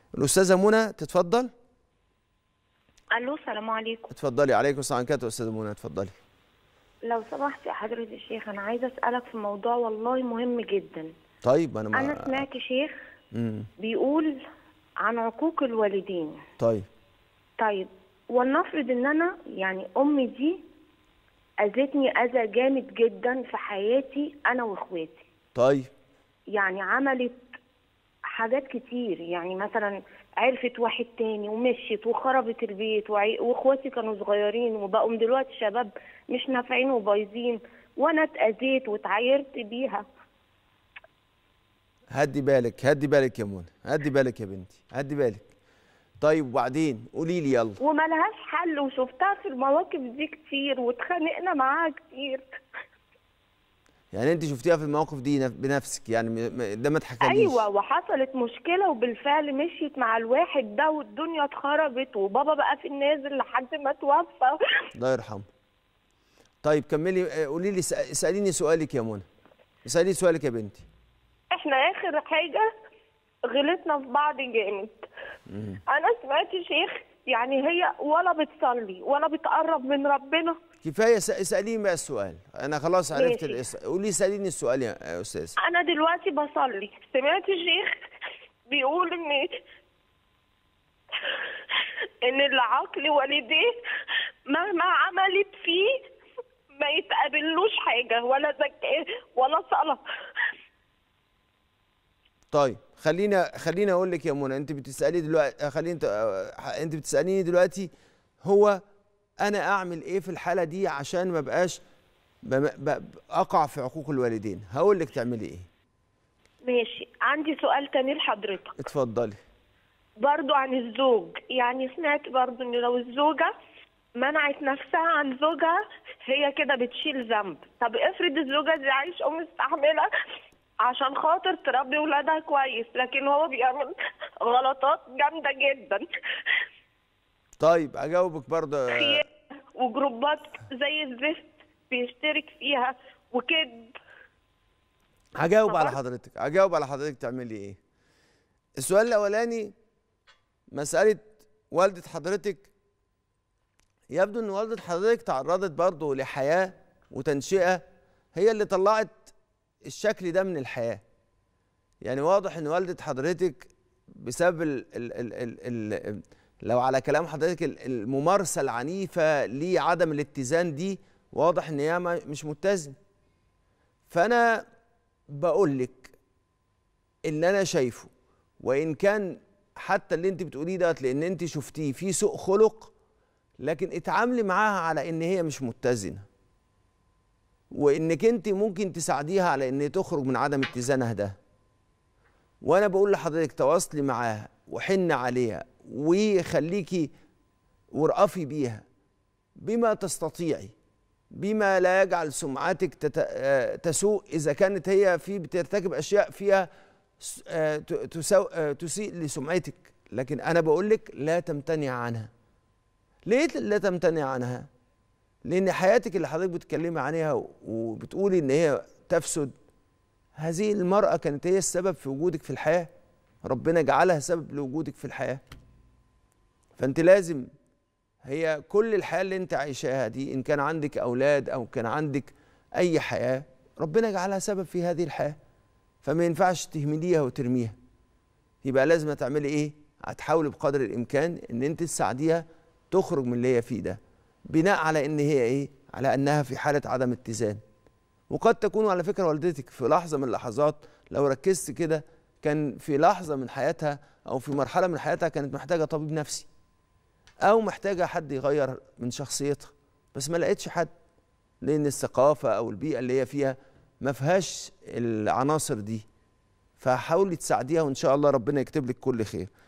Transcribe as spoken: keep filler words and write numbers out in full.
الاستاذه منى تتفضل. الو، السلام عليكم. اتفضلي. عليكم السلام ورحمه الله. استاذه منى اتفضلي. لو سمحت يا حضرة الشيخ، انا عايزه اسالك في موضوع والله مهم جدا. طيب انا ما انا سمعت شيخ امم بيقول عن عقوق الوالدين. طيب طيب، ولنفرض ان انا يعني امي دي اذتني اذى جامد جدا في حياتي انا واخواتي. طيب يعني عملت حاجات كتير، يعني مثلا عرفت واحد تاني ومشيت وخربت البيت، وعي- واخواتي كانوا صغيرين وبقوا دلوقتي شباب مش نافعين وبايظين، وانا اتاذيت واتعايرت بيها. هدي بالك هدي بالك يا منى، هدي بالك يا بنتي، هدي بالك. طيب وبعدين قولي لي يلا. وملهاش حل، وشفتها في المواقف دي كتير واتخانقنا معاها كتير. يعني انت شفتيها في المواقف دي نف- بنفسك يعني م- م- ده ما اتحكاليش؟ ايوه، وحصلت مشكله وبالفعل مشيت مع الواحد ده والدنيا اتخربت وبابا بقى في النازل لحد ما توفى. الله يرحمه. طيب كملي. آه، قولي لي، اسأ- اساليني سؤالك يا منى، اساليني سؤالك يا بنتي. احنا اخر حاجه غلطنا في بعض جامد. انا سمعت شيخ يعني هي ولا بتصلي ولا بتقرب من ربنا. كفايه س- اساليني بقى السؤال، انا خلاص عرفت ماشي. الإس... قولي اساليني السؤال يا يا استاذ. انا دلوقتي بصلي، سمعت شيخ بيقول ان ان اللي عقل والديه مهما عملت فيه ما يتقابلوش حاجه، ولا زكاه ولا صلاه. طيب خلينا خلينا اقول لك يا منى، انت بتسالي دلوقتي، خليني انت انت بتساليني دلوقتي هو انا اعمل ايه في الحاله دي عشان ما بقاش بم- ب- اقع في عقوق الوالدين. هقول لك تعملي ايه. ماشي، عندي سؤال تاني لحضرتك اتفضلي. برضو عن الزوج. يعني سمعت برضو ان لو الزوجة منعت نفسها عن زوجها هي كده بتشيل ذنب. طب افرض الزوجة دي عايشة ومستحملة عشان خاطر تربي ولادها كويس، لكن هو بيعمل غلطات جامدة جدا. طيب اجاوبك برضه. خيانة وجروبات زي الزفت بيشترك فيها وكذب. هجاوب على خلاص؟ حضرتك، هجاوب على حضرتك تعملي ايه. السؤال الاولاني مساله والده حضرتك، يبدو ان والده حضرتك تعرضت برضه لحياه وتنشئه هي اللي طلعت الشكل ده من الحياه. يعني واضح ان والده حضرتك بسبب ال ال ال ال ال لو على كلام حضرتك ال- الممارسه العنيفه لعدم الاتزان دي، واضح ان هي ما- مش متزنه. فانا بقول لك اللي انا شايفه، وان كان حتى اللي انت بتقوليه ده لان انت شفتيه في سوء خلق، لكن اتعاملي معاها على ان هي مش متزنه، وانك انت ممكن تساعديها على ان تخرج من عدم اتزانها ده. وانا بقول لحضرتك تواصلي معاها وحن عليها وخليكي ورقفي بيها بما تستطيعي، بما لا يجعل سمعتك تت... آه، تسوء اذا كانت هي في بترتكب اشياء فيها س- آه، ت- تسو... آه، تسيء لسمعتك. لكن انا بقول لك لا تمتنع عنها. ليه لا تمتنع عنها؟ لان حياتك اللي حضرتك بتتكلمي عنها وبتقولي ان هي تفسد، هذه المرأة كانت هي السبب في وجودك في الحياة، ربنا جعلها سبب لوجودك في الحياة. فأنت لازم، هي كل الحياة اللي أنت عايشاها دي إن كان عندك أولاد أو كان عندك أي حياة، ربنا جعلها سبب في هذه الحياة، فما ينفعش تهمليها وترميها. يبقى لازم تعملي إيه؟ هتحاولي بقدر الإمكان إن أنت تساعديها تخرج من اللي هي فيه ده، بناء على إن هي إيه؟ على أنها في حالة عدم اتزان. وقد تكون على فكرة والدتك في لحظة من اللحظات لو ركزت كده كان في لحظة من حياتها أو في مرحلة من حياتها كانت محتاجة طبيب نفسي أو محتاجة حد يغير من شخصيتها، بس ما لقيتش حد، لأن الثقافة أو البيئة اللي هي فيها ما فيهاش العناصر دي. فحاولي تساعديها وإن شاء الله ربنا يكتب لك كل خير.